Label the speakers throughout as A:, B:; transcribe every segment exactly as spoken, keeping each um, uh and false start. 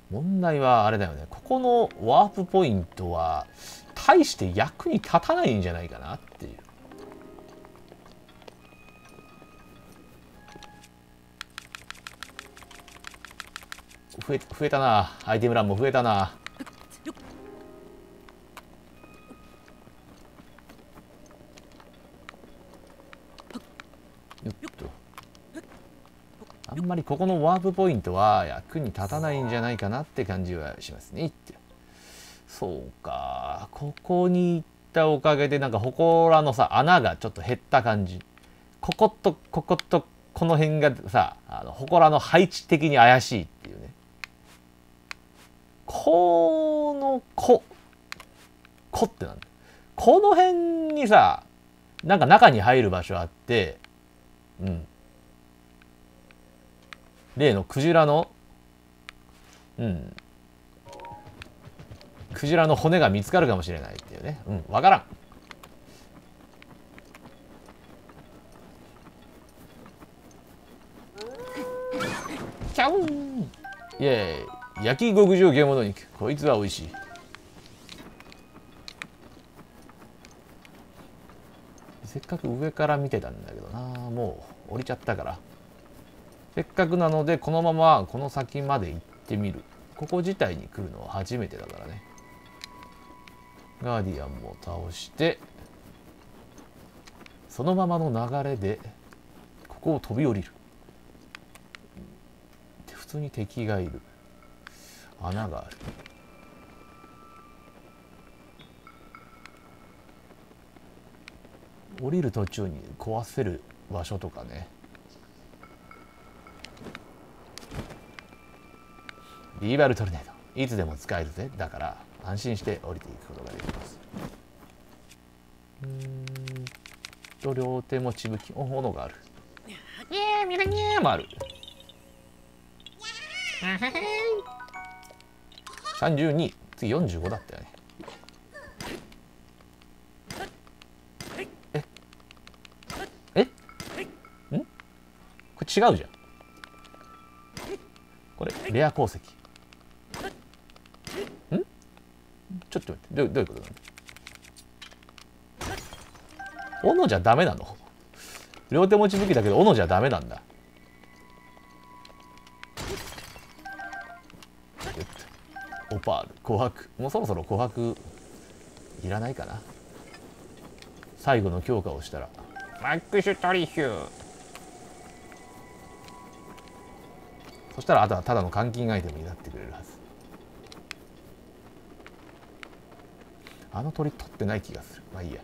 A: 問題はあれだよね。ここのワープポイントは大して役に立たないんじゃないかなっていう。増え、増えたな。アイテム欄も増えたな。よっと。あんまりここのワープポイントは役に立たないんじゃないかなって感じはしますね。そうか。ここに行ったおかげでなんか祠のさ、穴がちょっと減った感じ。こことこことこの辺がさ、あの祠の配置的に怪しいっていうね。このここってなんだ。この辺にさ、なんか中に入る場所あって、うん。例のクジラの、うん。クジラの骨が見つかるかもしれないっていうね。うん、わからん。キャウンイエーイ。焼き極上獣肉。こいつは美味しい。せっかく上から見てたんだけどな。もう降りちゃったから。せっかくなのでこのままこの先まで行ってみる。ここ自体に来るのは初めてだからね。ガーディアンも倒してそのままの流れでここを飛び降りる。普通に敵がいる。穴がある。降りる途中に壊せる場所とかね。リーバルトルネードいつでも使えるぜ。だから安心して降りていくことができます。うーんと両手持ち武器。お、斧がある。イエーミラニャーもある。さんじゅうに。次よんじゅうごだったよね。ええんこれ違うじゃん。これレア鉱石。んちょっと待って、どうどういうことなんだ。斧じゃダメなの。両手持ち武器だけど斧じゃダメなんだ。オパール、琥珀。もうそろそろ琥珀いらないかな。最後の強化をしたらマックストリヒュー。そしたらあとはただの換金アイテムになってくれるはず。あの鳥取ってない気がする。まあいいや。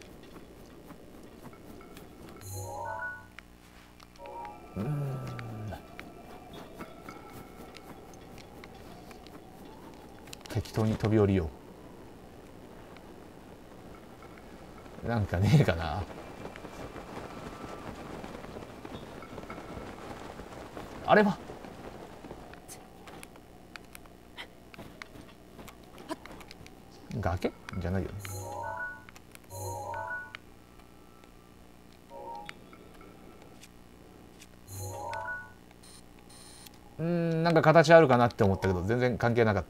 A: うーん適当に飛び降りよう。なんかねえかな。あれは崖じゃないよね。うーんなんか形あるかなって思ったけど全然関係なかった。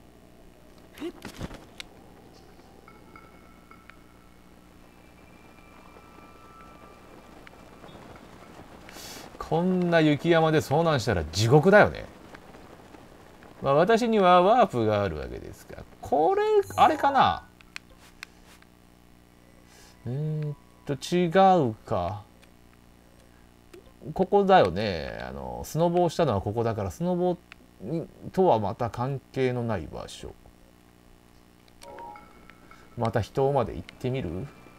A: こんな雪山で遭難したら地獄だよね。まあ私にはワープがあるわけですが、これあれかな。えー、っと違うか。ここだよね。あのスノボをしたのはここだから、スノボとはまた関係のない場所。また人まで行ってみる。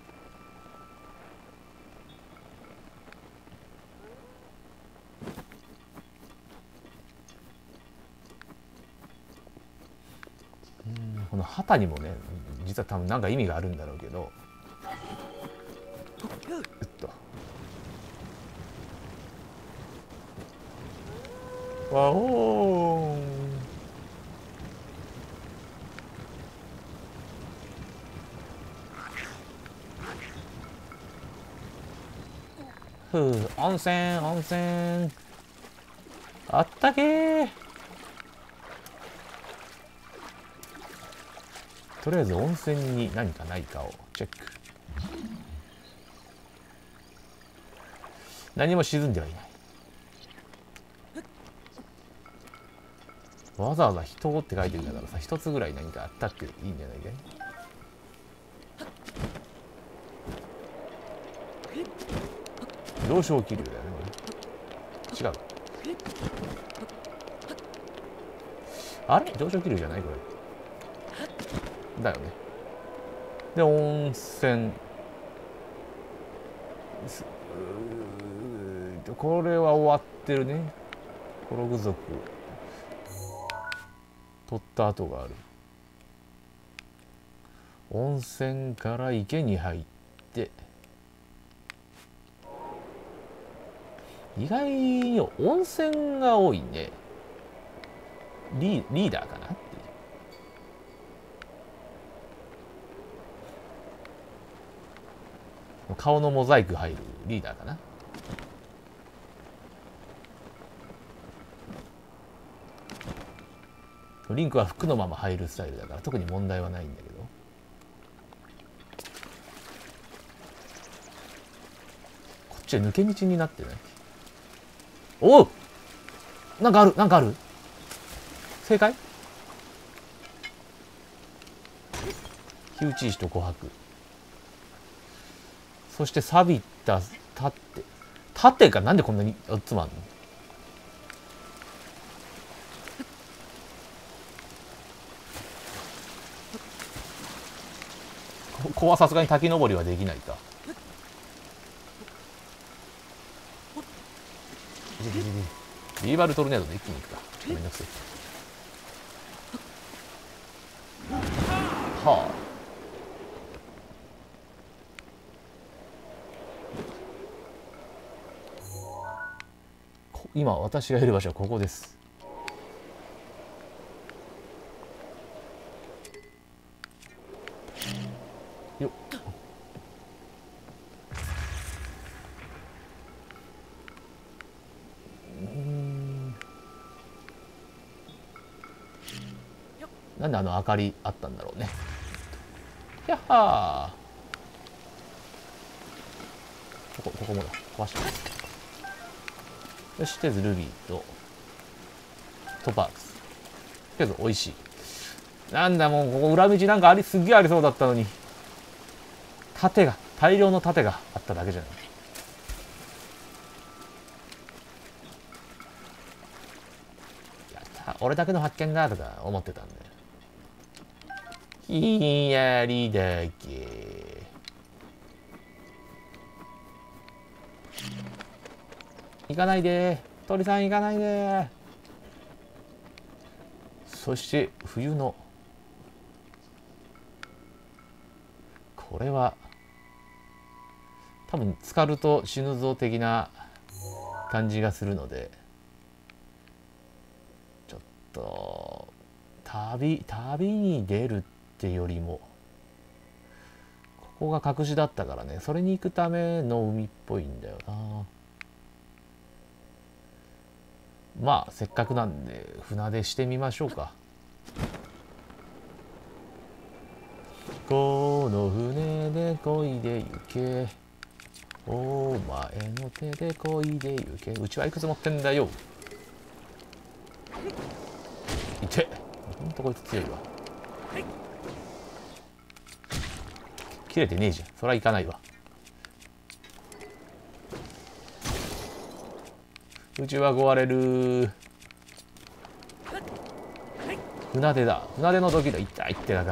A: この旗にもね実は多分なんか意味があるんだろうけど、うっとわおーふう温泉温泉あったけー。 とりあえず温泉に何かないかをチェック。何も沈んではいない。わざわざ人って書いてるんだからさ、一つぐらい何かあったっていいんじゃないかい。上昇気流だよね。違う。あれ上昇気流じゃないこれ。だよね。で、温泉。これは終わってるね。コログ族。取った跡がある。温泉から池に入って。意外に温泉が多いね。リー、リーダーかなっていう。顔のモザイク入るリーダーかな。リンクは服のまま入るスタイルだから特に問題はないんだけど。こっちは抜け道になってない。おう、なんかある、なんかある。正解。火打ち石と琥珀。そして錆びた盾。盾がなんでこんなによっつもあるの。ここはさすがに滝登りはできないか。ビーバルトルネードで一気に行くか。めんどくせえ。はあ。今私がいる場所はここです。よっ。なんであの明かりあったんだろうね。やっはー。ここ、ここもだ。壊した。そしてルビーとトパーズ。けど美味しい。なんだもうここ裏道なんかありすっげえありそうだったのに。盾が大量の盾があっただけじゃない。やった俺だけの発見だとか思ってたんだよ。ひやりだけ。行かないで鳥さん行かないで。そして冬のこれは多分浸かると死ぬぞ的な感じがするので、ちょっと旅旅に出るってよりもここが隠しだったからね、それに行くための海っぽいんだよな。まあせっかくなんで船出してみましょうか。この船で漕いで行け、お前の手で漕いで行け。うちはいくつ持ってんだよ。いて、ほんとこいつ強いわ。切れてねえじゃん。そりゃいかないわ。うちは壊れる。船出だ。船出の時だ。痛いってだから。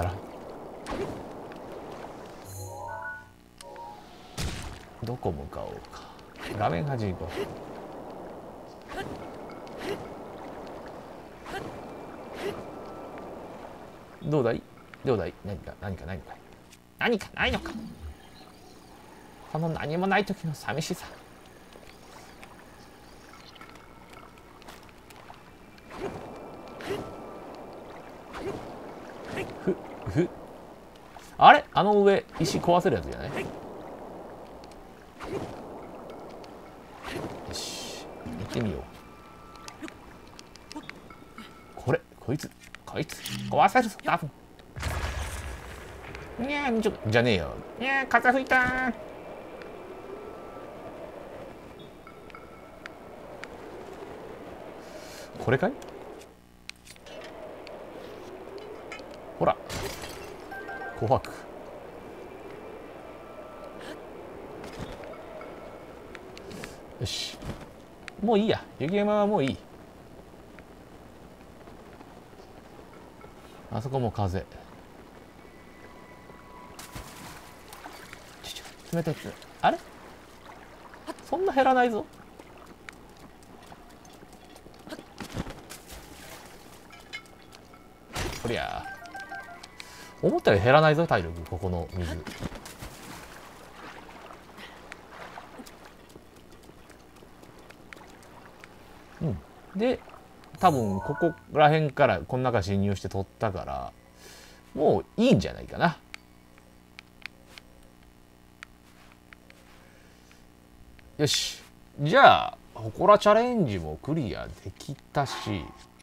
A: どこ向かおうか。画面端行こう。どうだいどうだい何か何か何か何かないのか。この何もない時の寂しさ。ふふあれあの上石壊せるやつじゃない。よし行ってみよう。これこいつこいつ壊せるぞ多分。 にゃーちょじゃねえよ。にゃー風吹いたー。これかい？ほら紅白。よし、もういいや。雪山はもういい。あそこも風。ちょちょ冷たい。あれそんな減らないぞ。こりゃ思ったより減らないぞ体力。ここの水。うんで多分ここら辺からこの中侵入して取ったからもういいんじゃないかな。よし、じゃあ祠チャレンジもクリアできたし、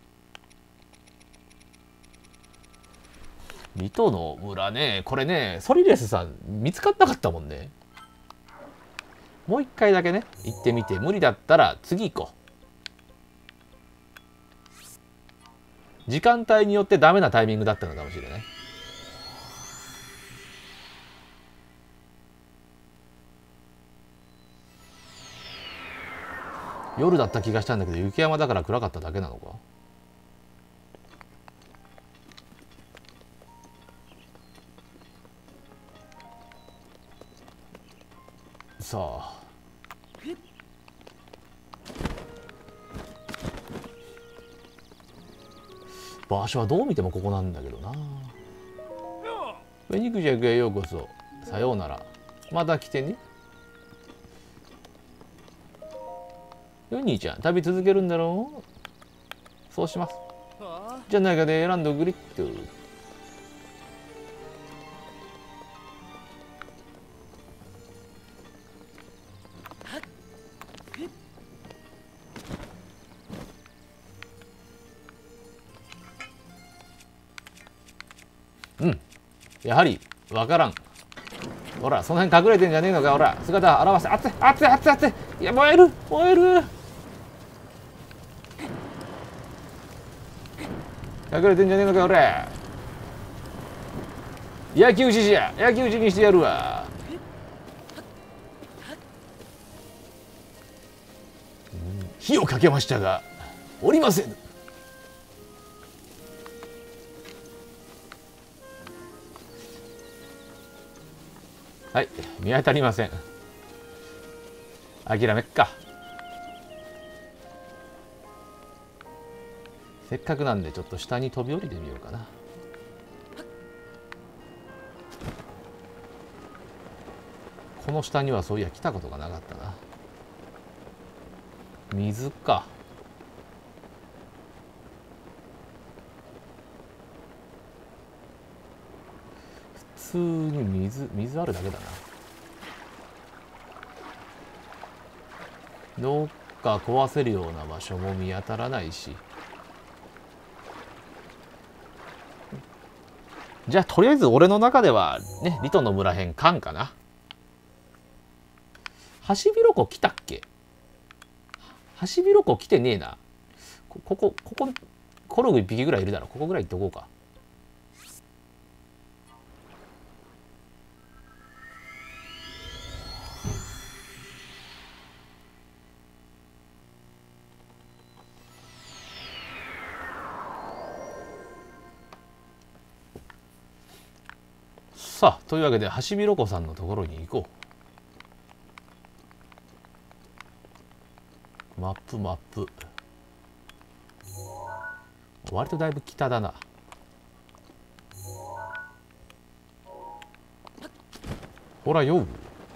A: 水戸の村ね、これね、ソリレスさん見つかんなかったもんね。もう一回だけね行ってみて、無理だったら次行こう。時間帯によってダメなタイミングだったのかもしれない。夜だった気がしたんだけど、雪山だから暗かっただけなのか。さあ場所はどう見てもここなんだけどな。フェニックジャクへようこそ。さようなら。また来てね。よ兄ちゃん、旅続けるんだろう。そうします。じゃあ中で選んでおくれっと。うん、やはりわからん。ほら、その辺隠れてんじゃねえのか。ほら、姿現せ。熱い熱い熱い熱い。いや、燃える燃える。隠れてんじゃねえのか。ほら、焼き討ちじゃ。焼き討ちにしてやるわ。火をかけましたがおりません。はい、見当たりません。諦めっか。せっかくなんでちょっと下に飛び降りてみようかな。この下にはそういや来たことがなかったな。水か。普通に水水あるだけだな。どっか壊せるような場所も見当たらないし。じゃあとりあえず俺の中ではね、リトの村編カンかな。ハシビロコ来たっけ。ハシビロコ来てねえな。こここここコログいっぴきぐらいいるだろ。ここぐらい行っとこうか。さあというわけでハシビロコさんのところに行こう。マップマップ。割とだいぶ北だな。ほらよ、こ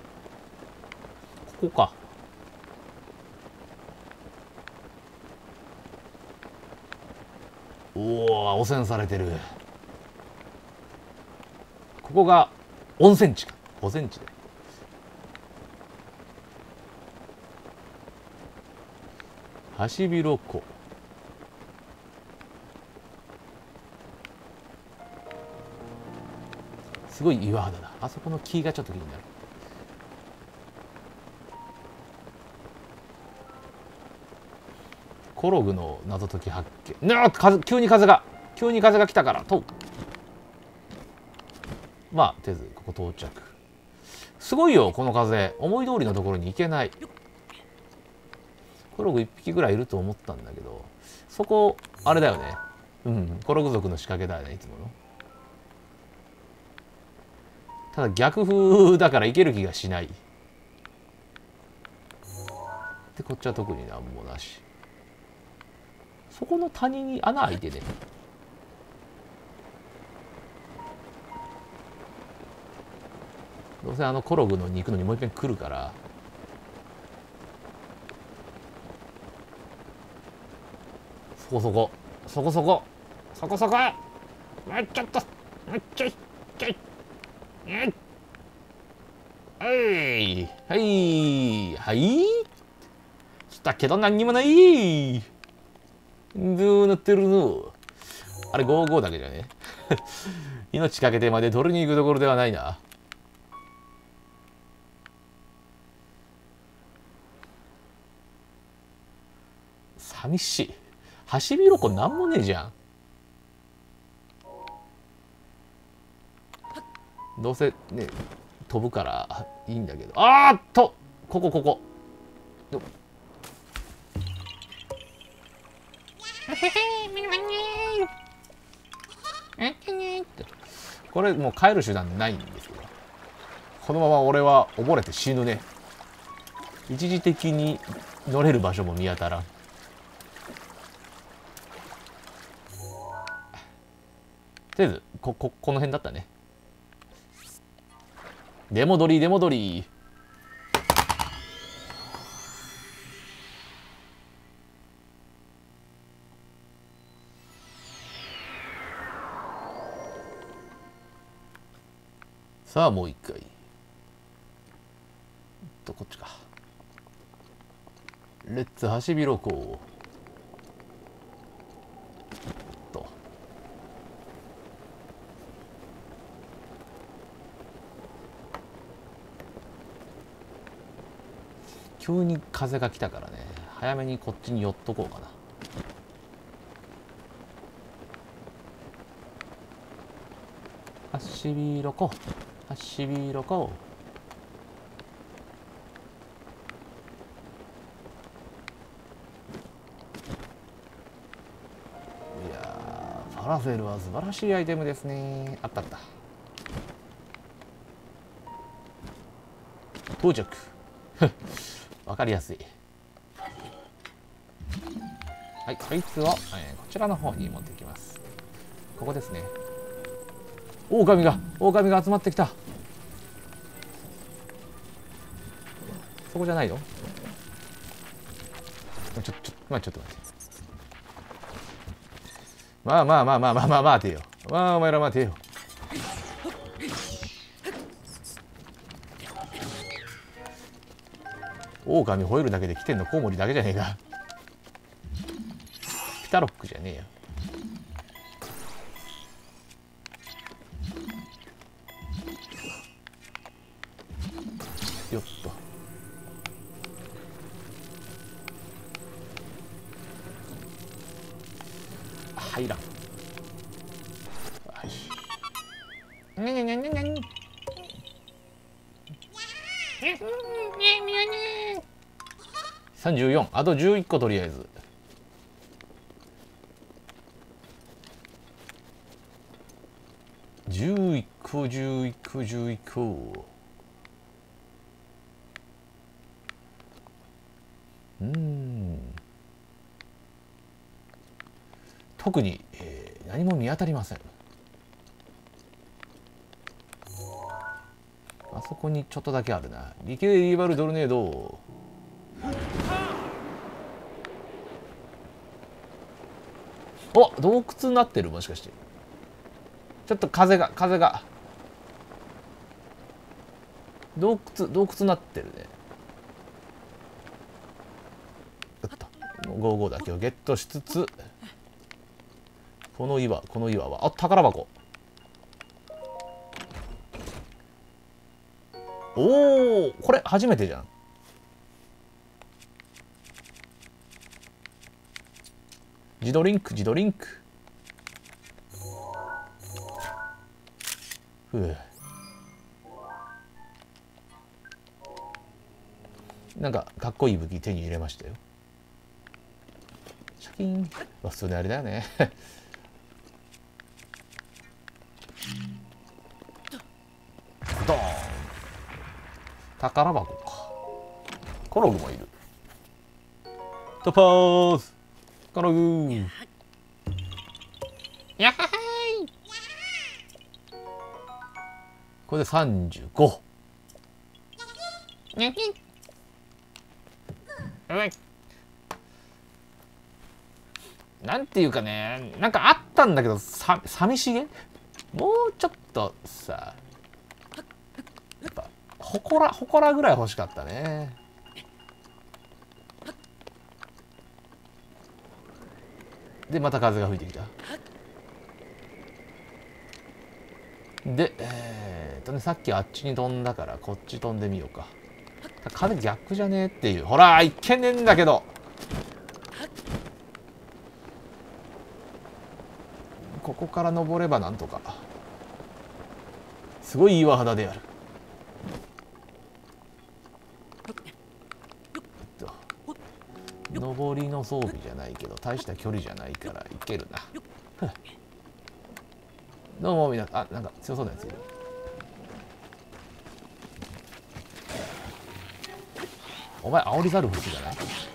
A: こか。おお、汚染されてる。ここが温泉地か。保全地で。ハシビロコ。 すごい岩肌だ。あそこの木がちょっと気になる。コログの謎解き発見。なあ、風、急に風が急に風が来たからと。まあとりあえずここ到着。すごいよこの風。思い通りのところに行けない。コログいっぴきぐらいいると思ったんだけど、そこあれだよね。うん、コログ族の仕掛けだよね、いつもの。ただ逆風だから行ける気がしない。でこっちは特になんもなし。そこの谷に穴開いてね。どうせあのコログのに行くのにもう一遍来るから。そこそこそこそこそこそこもうちょっともうちょいちょいはいはいはい来たけど何にもない。どうなってるの。あれごじゅうごだけじゃね。命かけてまで取りに行くところではないな。寂しい。ハシビロコなんもねえじゃん。どうせね飛ぶからいいんだけど。あーっとこここここれもう帰る手段ないんですよ。このまま俺は溺れて死ぬね。一時的に乗れる場所も見当たらん。とりあえずこここの辺だったね。出戻り出戻り。さあもう一回とこっちか。レッツハシビロコウと。急に風が来たからね、早めにこっちに寄っとこうかな。ハシビロコハシビロコ。いやーファラフェルは素晴らしいアイテムですね。あったあった。到着。わかりやすい。はい、そいつを、えー、こちらの方に持ってきます。ここですね。狼が狼が集まってきた。そこじゃないの。ちょちょまあちょっと待って。まあまあまあまあまあまあ待てよ。まあお前ら待てよ。狼吠えるだけで来てんのコウモリだけじゃねえか。ピタロックじゃねえよ。よっと。入らん。にゃにゃにゃにゃにゃにゃ。さんじゅうよん、あとじゅういっことりあえず。じゅういっこじゅういっこじゅういっこ。うん、特に、えー、何も見当たりません。あそこにちょっとだけあるな。リケリバルドルネード。お、洞窟になってる。もしかしてちょっと風が風が洞窟洞窟になってるね。ごじゅうごだけをゲットしつつ、この岩この岩はあ宝箱。 おお、これ初めてじゃん。自撮リンク自撮リンク。ふう。なんかかっこいい武器手に入れましたよ。シャキーン。普通にあれだよね。ドーン。宝箱か。コログもいる。トパーズ。コログ。やっはーい。これでさんじゅうご。にゃきん。なんていうかね、なんかあったんだけど、さ寂しげ。もうちょっとさ、やっぱほこらほこらぐらい欲しかったね。でまた風が吹いてきた。でえー、っとね、さっきあっちに飛んだからこっち飛んでみようか。風逆じゃねえっていう。ほらいけねえんだけど。ここから登ればなんとか。すごい岩肌である。登りの装備じゃないけど大した距離じゃないからいけるな。どうもみな、あ、なんか強そうなやついる。お前煽りザルフスじゃない？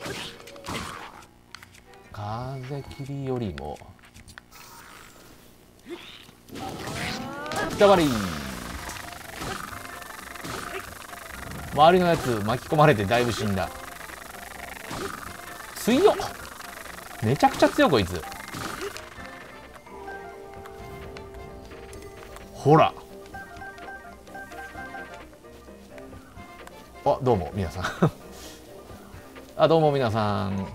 A: 風切りよりもくたばり。周りのやつ巻き込まれてだいぶ死んだ。強っ。めちゃくちゃ強いこいつ。ほら。あ、どうも皆さん。あ、どうも皆さん。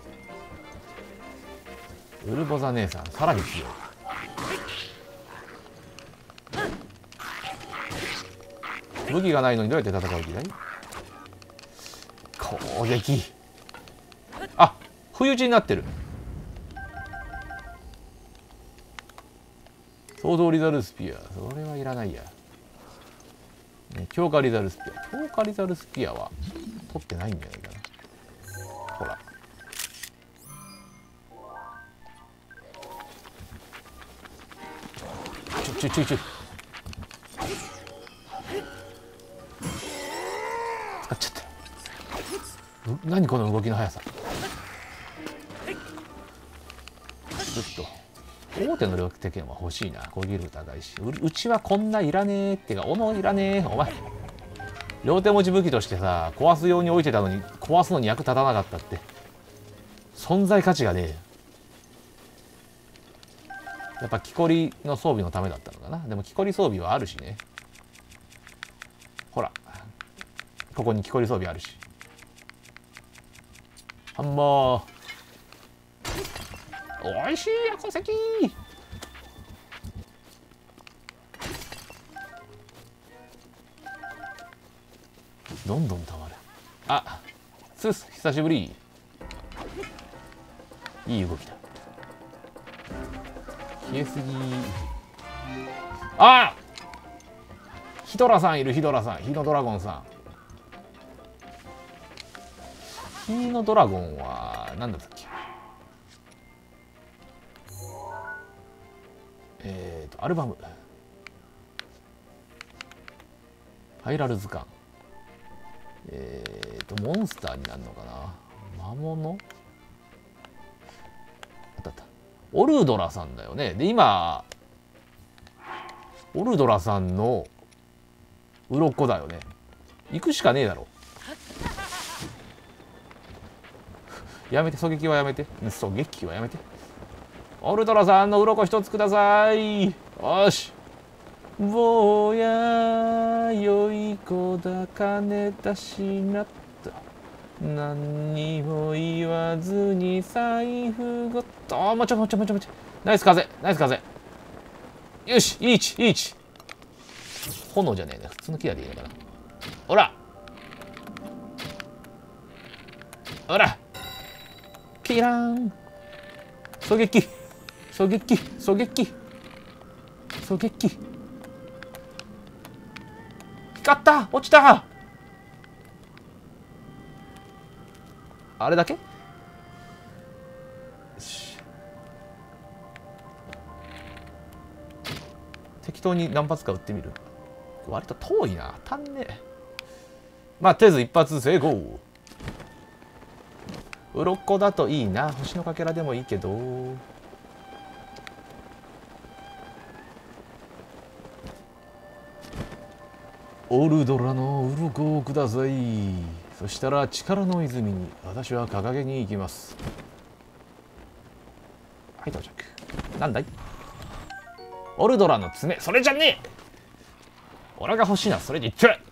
A: ウルボザ姉さんさらに強い。武器がないのにどうやって戦う気だい？攻撃。あ、不意打ちになってる。ソードリザルスピア、それはいらないや。ね、強化リザルスピア、強化リザルスピアは取ってないんじゃないかな。ほら。ちょちょちょちょ。使っちゃった。何この動きの速さ。ちょっと大手の両手剣は欲しいな。攻撃力高いし、う, うちはこんないらねえってか、斧いらねえ。お前両手持ち武器としてさ、壊すように置いてたのに壊すのに役立たなかったって存在価値がねえ。やっぱ木こりの装備のためだったのかな。でも木こり装備はあるしね。ほらここに木こり装備あるし。ハンマーおいしいや鉱石。どんどんたまる。あ、スース久しぶり。いい動きだ。消えすぎ。あ、ヒドラさんいる。ヒドラさん、ヒノドラゴンさん。ヒノドラゴンは何だったっけ。えっとアルバムハイラル図鑑。えっとモンスターになるのかな。魔物あったあった。オルドラさんだよね。で今オルドラさんの鱗だよね。行くしかねえだろ。やめて、狙撃はやめて。狙撃はやめて。オルドラさんの鱗一つください。よし。坊や良い子だ金出しなった。何にも言わずに財布ごと。もちょもちょもちょもちょ。ナイス風、ナイス風。よし、いい位置いい位置。炎じゃねえな、普通の木だでいいのかな。 ほらほらキラーン狙撃狙撃狙撃狙撃光った落ちたあれだけよし適当に何発か撃ってみる割と遠いな足んねえまあとりあえず一発成功鱗だといいな星のかけらでもいいけどオルドラの鱗をくださいそしたら力の泉に私は掲げに行きますはい到着なんだいオルドラの爪それじゃねえ俺が欲しいなそれで言ってる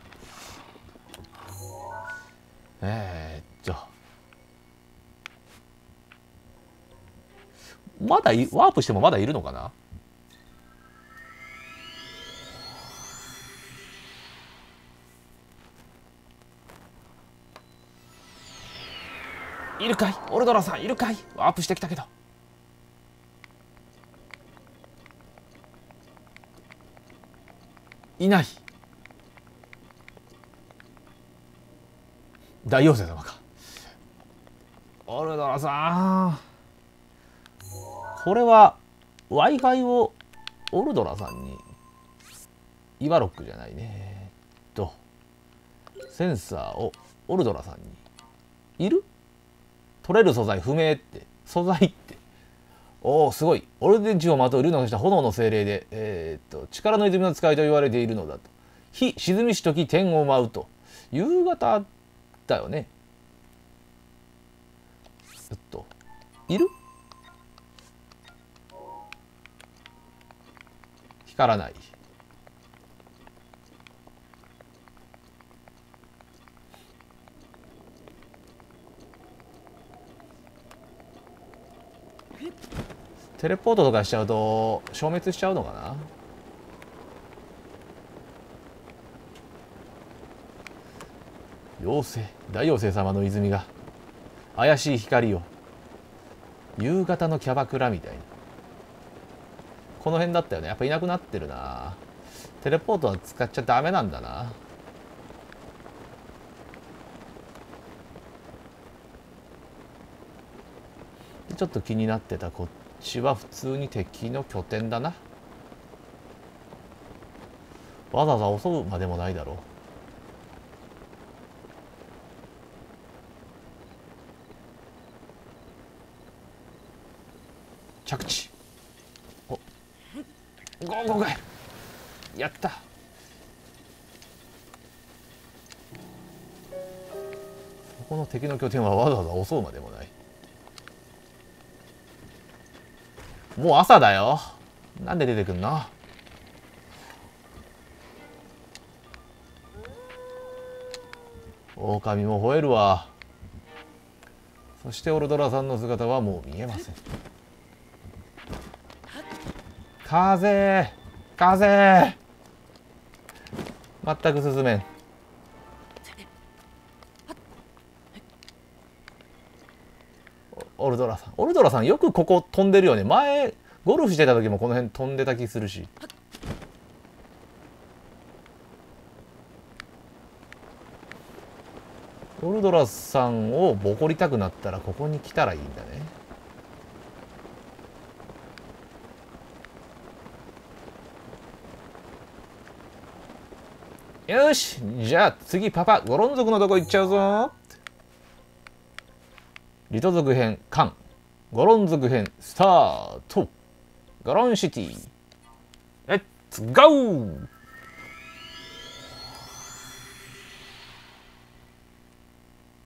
A: えー、っとまだいワープしてもまだいるのかないるかいオルドラさんいるかいワープしてきたけどいない大妖精様かオルドラさんこれは Wi-Fi をオルドラさんにイワロックじゃないねとセンサーをオルドラさんにいる取れる素材不明って素材っておおすごいオルデンチをまとう竜のした炎の精霊で、えー、っと力の泉の使いと言われているのだと火沈みしとき天を舞うと夕方だよねちょっといる光らないテレポートとかしちゃうと消滅しちゃうのかな妖精大妖精様の泉が怪しい光を夕方のキャバクラみたいにこの辺だったよねやっぱいなくなってるなテレポートは使っちゃダメなんだなちょっと気になってたこっちは普通に敵の拠点だなわざわざ襲うまでもないだろう着地おゴーゴーゴーやったそこの敵の拠点はわざわざ襲うまでもないもう朝だよなんで出てくんの狼も吠えるわそしてオルドラさんの姿はもう見えません風風全く進めんオルドラさんオルドラさんよくここ飛んでるよね前ゴルフしてた時もこの辺飛んでた気するしオルドラさんをボコりたくなったらここに来たらいいんだねよしじゃあ次パパゴロン族のとこ行っちゃうぞリト族編カンゴロン族編スタートゴロンシティレッツゴー